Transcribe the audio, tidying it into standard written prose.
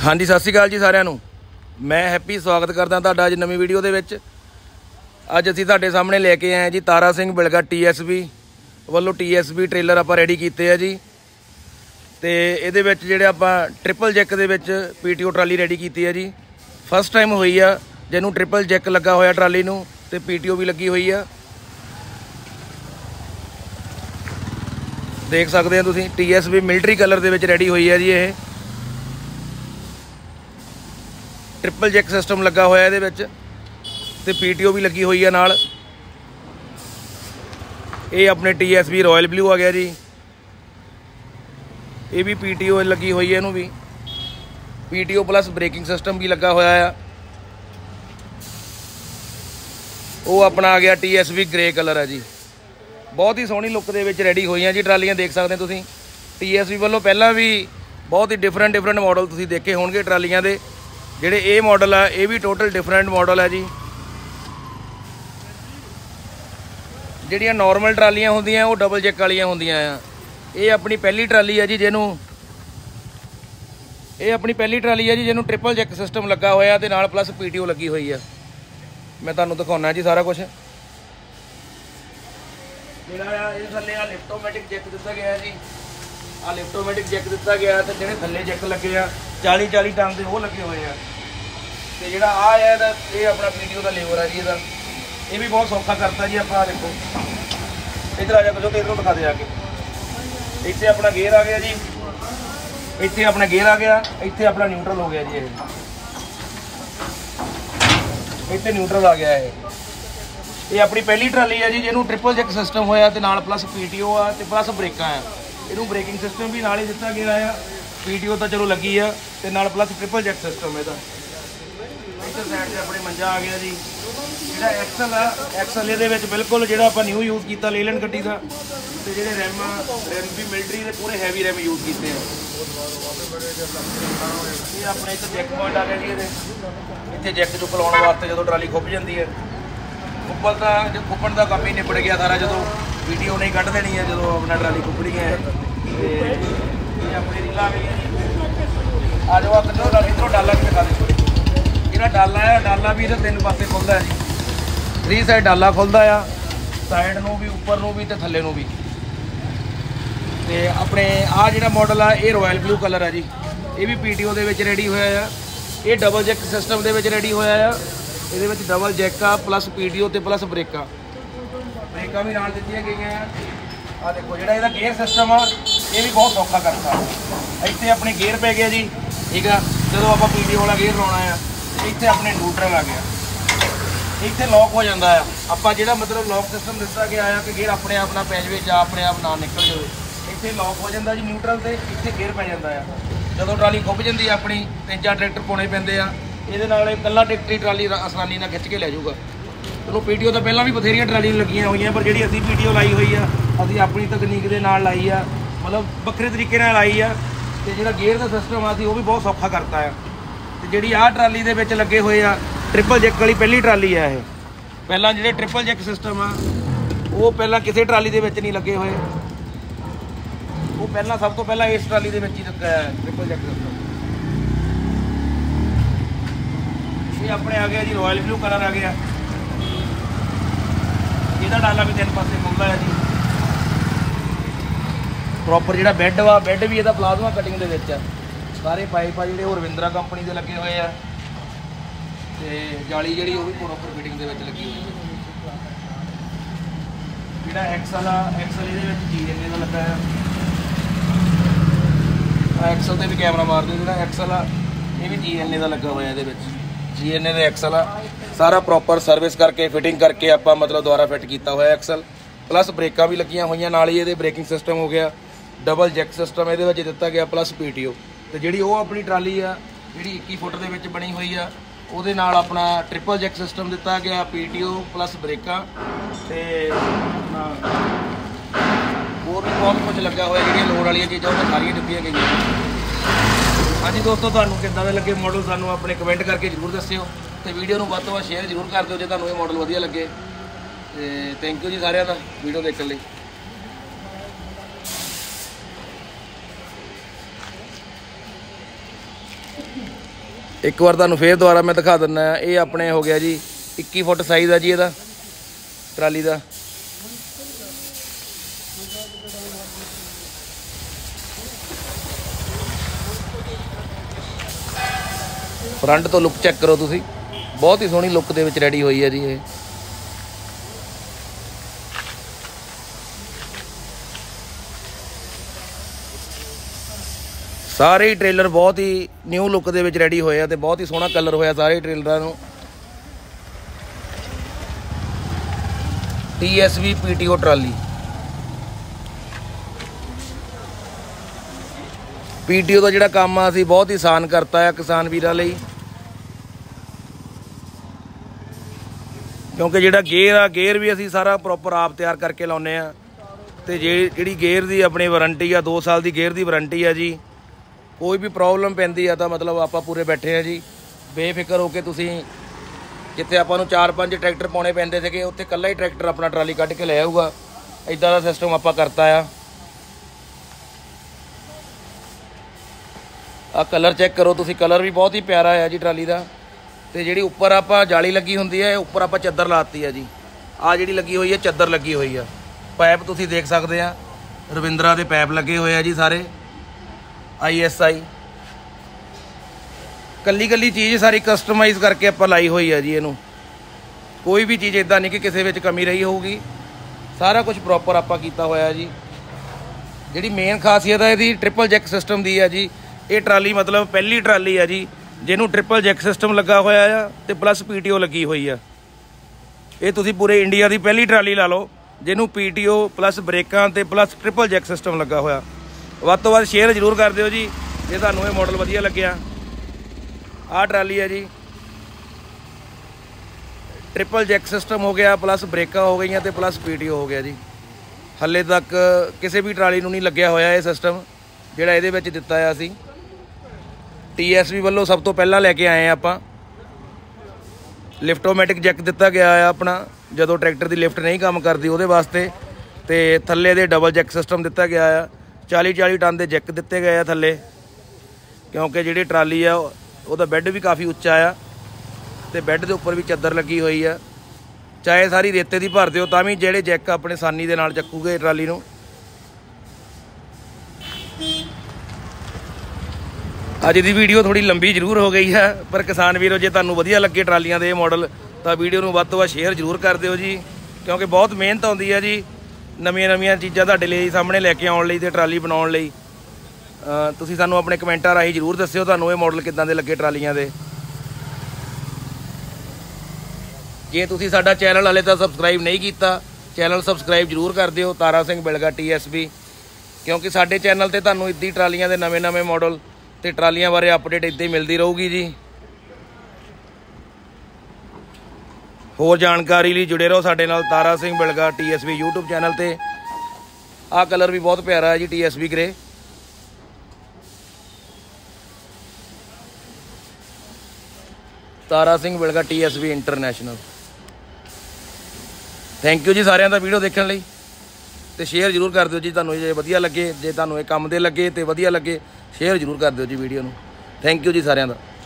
हाँ जी, सत श्री अकाल जी सारिਆਂ ਨੂੰ। मैं हैप्पी स्वागत करदा तुहाडा अज नवीं वीडियो दे विच। अज असीं तुहाडे सामने लैके आए जी तारा सिंह बिलगा TSB ਵੱਲੋਂ TSB ट्रेलर आपां रेडी कीते है जी। ते इहदे विच जिहड़े आपां ट्रिपल जैक दे विच PTO ट्राली रेडी कीती है जी। फस्ट टाइम होई आ जिहनूं ट्रिपल जैक लगा होया ट्राली नूं ते PTO भी लगी हुई आ। देख सकते हैं तुसीं TSB मिलिटरी कलर दे विच रेडी हुई है जी। ये ट्रिपल जैक सिस्टम लगा होया इहदे विच ते PTO भी लगी हुई है नाल। ये अपने TSB रॉयल ब्लू आ गया जी। ये भी PTO लगी हुई है, इनू भी PTO प्लस ब्रेकिंग सिस्टम भी लगा होया है। वो अपना आ गया TSB ग्रे कलर है जी। बहुत ही सोहनी लुक दे विच रेडी हुई जी ट्रालियां। देख सकते हैं तुसीं TSB वालों पहला भी बहुत ही डिफरेंट मॉडल तुसीं देखे होणगे ट्रालियां दे। जिहड़े ये मॉडल आ ये भी टोटल डिफरेंट मॉडल है जी। जिहड़ियां नॉर्मल ट्रालियां होंदियां वो डबल जैक वालियां होंदियां आ। ये अपनी पहली ट्राली है जी जिहनूं ट्रिपल जैक सिस्टम लगा होया ते नाल प्लस PTO लगी हुई है। मैं तुहानूं दिखाउणा जी सारा कुछ। जिहड़ा इह थल्ले आ लिफ्टोमैटिक जैक दिता गया है जी। आ लिफ्टोमैटिक जैक दिता गया ते जिहड़े थल्ले जैक लगे आ 40 टन के वो लगे हुए हैं। तो जिहड़ा आ है ये अपना PTO का लेवर है जी। इहदा ये भी बहुत सौखा करता जी। अपना देखो इधर आ जा जो तो इधरों दिखा दे आके। इत्थे अपना गेयर आ गया जी। इत्थे अपना गेयर आ गया। इत्थे अपना न्यूट्रल हो गया जी। इत्थे न्यूट्रल आ गया है। ये अपनी पहली ट्राली है जी जिन्हों ट्रिपल जैक सिस्टम होया ते नाल प्लस PTO आ ते प्लस ब्रेकां आ। इनू ब्रेकिंग सिस्टम भी नाल ही दिता गया है। PTO तो चलो लगी है ते नाल प्लस ट्रिपल जैक सिस्टम है। इधर साइड से अपने मंजा आ गया जी। जिहड़ा एक्सल आ एक्सल ये बिल्कुल जिहड़ा आपां न्यू यूज़ किया लेलैंड गड्डी का। ते जिहड़े रैम भी मिलिटरी के पूरे हैवी रैम यूज़ किए हैं। ये अपने इधर जैक पॉइंट आ गया जी। इत्थे जैक चुक लाने वास्ते जो ट्राली खुप जाती है खुपन का काम ही निबड़ गया सारा। जो PTO नहीं कढ़ देनी है जो अपना ट्राली खुपनी है। अपनी रील आ गई आ जाओ इधरों डाला भी दिखा दे। जो डाला है डाला भी इधर 3 पासे खुलता है जी। 3 साइड डाला खुलता है साइड नूं भी उपर नूं भी ते थल्ले नूं भी। ते अपने आ जिहड़ा मॉडल आ ये रॉयल ब्लू कलर है जी। ये भी PTO दे विच रेडी होया है। ये डबल जैक सिस्टम दे विच रेडी होया है। ये डबल जैक आ प्लस PTO ते प्लस ब्रेकां भी नाल दित्तियां गईयां हैं। आ देखो जिहड़ा इहदा गेयर सिस्टम आ ये भी बहुत सौखा करता। इत्थे अपने गेयर पै गया जी। ठीक है जो आप PTO वाला गेयर लाउणा है इत्थे अपने न्यूट्रल आ गया। इत्थे लॉक हो जाता है। आपां जिहड़ा मतलब लॉक सिस्टम दिता गया है कि गेयर अपने आप ना पै जाए जां अपने आप ना निकल जाए। इत्थे लॉक हो जाता जी न्यूट्रल से। इत्थे गेयर पै जाता है। जो ट्राली खुब जाती है अपनी 3-4 ट्रैक्टर पाने पैंदे आ। ये कला ट्रैक्टर ट्राली आसानी ना खिंच के लै जाऊगा। चलो PTO तो पहला भी बथेरिया ट्राली लगियां हुई पर जी असी PTO लाई हुई है असी अपनी तकनीक के नाल लाई है। मतलब बखरे तरीके नाल लाई है। तो जो गेयर का सिस्टम आ वो भी बहुत सौखा करता है। तो जी आ ट्राली के विच लगे हुए आ ट्रिपल जैक वाली पहली ट्राली है। ये पहला जो ट्रिपल जैक सिस्टम आ वो पहला किसी ट्राली के विच नहीं लगे हुए। वो पहला सब तो पहला इस ट्राली के विच ही लगा है ट्रिपल जैक सिस्टम। ये अपने आ गया जी रॉयल ब्लू कलर आ गया। ਇਹਦਾ डाला भी 3 पासे खुलता है जी। प्रॉपर जो बैड वा बैड भी ਇਹਦਾ प्लाजमा कटिंग ਦੇ ਵਿੱਚ ਆ। सारे पाइप आ ਜਿਹੜੇ ਉਹ ਰਵਿੰਦਰਾ कंपनी ਦੇ ਲੱਗੇ ਹੋਏ ਆ। ਤੇ ਜਾਲੀ ਜਿਹੜੀ ਉਹ ਵੀ ਪ੍ਰੋਪਰ ਫਿਟਿੰਗ ਦੇ ਵਿੱਚ ਲੱਗੀ ਹੋਈ ਹੈ। ਜਿਹੜਾ ਐਕਸਲ ਆ ਐਕਸਲ ਇਹਦੇ ਵਿੱਚ GNA ਦਾ ਲੱਗਾ ਹੈ। ਐਕਸਲ ਤੇ ਵੀ ਕੈਮਰਾ ਮਾਰ ਦਿਓ। ਜਿਹੜਾ ਐਕਸਲ ਆ ਇਹ ਵੀ GNA ਦਾ ਲੱਗਾ ਹੋਇਆ। ਇਹਦੇ ਵਿੱਚ GNA ਦੇ ਐਕਸਲ आ सारा प्रॉपर सर्विस करके फिटिंग करके आप मतलब दोबारा फिट किया हुआ एक्सल प्लस ब्रेकां भी लगियां हुई नाल ही। ये ब्रेकिंग सिस्टम हो गया डबल जैक सिस्टम ये दिता गया प्लस PTO। तो जी वो अपनी ट्राली आ जी 21 फुट के बनी हुई आ वो अपना ट्रिपल जैक सिस्टम दिता गया PTO प्लस ब्रेकां ते अपना होर भी बहुत कुछ लगा हुआ। जी लोड़ वाली चीज़ां वो सारियां दित्तियां गईयां। हाँ जी दोस्तों तुहानूं किद्दां दे लगे मॉडल सानूं अपने कमेंट करके जरूर दस्सिओ। तो वीडियो में वध तो वध शेयर जरूर कर दो जो तुहानूं ये मॉडल वधिया लगे। तो थैंक यू जी सारिਆਂ ਦਾ वीडियो देखने ਲਈ। Thank you. एक बार तुहानूं फिर दोबारा मैं दिखा दिंदा। ये अपने हो गया जी 21 फुट साइज़ है जी ਇਹਦਾ ट्राली का। फ्रंट तो लुक चेक करो तुसी, बहुत ही सोहनी लुक दे विच रेडी हुई है जी ये। सारे ही ट्रेलर बहुत ही न्यू लुक दे विच रेडी होए आ ते बहुत ही सोहना कलर होया सारे ट्रेलरां नूं। TSV PTO ट्राली, PTO का जिहड़ा काम आ असीं बहुत ही आसान करता है किसान वीरां लई, क्योंकि जिहड़ा गेयर आ गेयर भी असीं सारा प्रॉपर आप तैयार करके लाउने आ ते जिहड़ी गेयर दी अपनी वारंटी आ 2 साल दी गेयर दी वारंटी आ जी। कोई भी प्रॉब्लम पैंदी आ तां मतलब आपां पूरे बैठे आ जी, बेफिक्र होके तुसीं जिथे आपां नूं 4-5 ट्रैक्टर पाउणे पैंदे सीगे उत्थे कल्ला ही ट्रैक्टर अपना ट्राली कढ के ले आऊगा। इदां दा सिस्टम आपां करता आ कलर चेक करो तुसीं, कलर भी बहुत ही प्यारा है जी ट्राली का। तो जिहड़ी उपर आपां जाली लगी हुंदी है उपर आपां चादर लाती है जी। आ जिहड़ी लगी हुई है चादर लगी हुई है। पैप तुसीं देख सकते आ रविंद्रा के पैप लगे हुए हैं जी सारे ISI। कल्ली कल्ली चीज़ सारी कस्टमाइज़ करके आपां लाई हुई है जी। इनू कोई भी चीज़ इदां नहीं कि किसी विच कमी रही होगी, सारा कुछ प्रॉपर आपां कीता होया जी। जिहड़ी मेन खासियत है इहदी ट्रिपल जैक सिस्टम दी है जी। ये ट्राली मतलब पहली ट्राली है जी जिन्हों ट्रिपल जैक सिस्टम लगा होया है ते प्लस PTO लगी हुई है। ये तुसीं पूरे इंडिया की पहली ट्राली ला लो जिन्हों PTO प्लस ब्रेकां ते प्लस ट्रिपल जैक सिस्टम लगा होया। वध तो वध शेयर जरूर कर दिओ जी जे तुहानूं ये मॉडल वधिया लग्गिया। आ ट्राली है जी ट्रिपल जैक सिस्टम हो गया, प्लस ब्रेकां हो गई तो प्लस PTO हो गया जी। हले तक किसी भी ट्राली नूं नहीं लग्या होया ये सिस्टम जिहड़ा इहदे विच दित्ता है। असीं TSV वालों सब तो पहला लैके आए हैं आपां। लिफ्टोमैटिक जैक दिता गया है अपना जदों ट्रैक्टर की लिफ्ट नहीं काम करती उहदे वास्ते, ते थल्ले दे डबल जैक सिस्टम दिता गया है। 40-40 टन के जैक दिते गए हैं थल्ले, क्योंकि जिहड़ी ट्राली है ਉਹਦਾ बैड भी काफ़ी उच्चा आ ते बैड के उपर भी चादर लगी हुई है। चाहे सारी रेते की भर दो तां भी ਜਿਹੜੇ जैक अपने आसानी के नाल चक्कूगे ट्राली नूं। अज की वीडियो थोड़ी लंबी जरूर हो गई है, पर किसान वीरों जे तुहानूं वधिया लगे ट्रालियां दे मॉडल तो वीडियो नूं वध तो वध शेयर जरूर कर दिओ जी, क्योंकि बहुत मेहनत आउंदी है जी नवीं चीज़ां तुहाडे लई सामने लैके आउण लई ते ट्राली बनाउण लई। तुसीं सानूं अपने कमेंटां राहीं जरूर दस्सिओ तुहानूं ये मॉडल किदां दे लगे ट्रालियां दे। जे तुसीं साडा चैनल हाले तक सबसक्राइब नहीं किया चैनल सबसक्राइब जरूर कर दिओ तारा सिंह बिलगा TSV, क्योंकि साडे चैनल ते तुहानूं इद्दां ही ट्रालियां दे नਵੇਂ मॉडल ते ट्रालियां बारे अपडेट इद्दां ही मिलती रहूगी जी। होर जानकारी लिए जुड़े रहो साडे नाल Tara Singh Bilga TSV YouTube channel ते। आ कलर भी बहुत प्यारा है जी TSV grey. Tara Singh Bilga TSV international. Thank you जी सारिਆਂ ਦਾ वीडियो देखने ਲਈ ਤੇ शेयर जरूर कर ਦਿਓ जी ਤੁਹਾਨੂੰ ਜੇ ਵਧੀਆ ਲੱਗੇ, ਜੇ ਤੁਹਾਨੂੰ ਇਹ ਕੰਮ ਦੇ ਲੱਗੇ ਤੇ ਵਧੀਆ ਲੱਗੇ शेयर जरूर कर ਦਿਓ जी वीडियो ਨੂੰ। थैंक यू जी सारिਆਂ ਦਾ।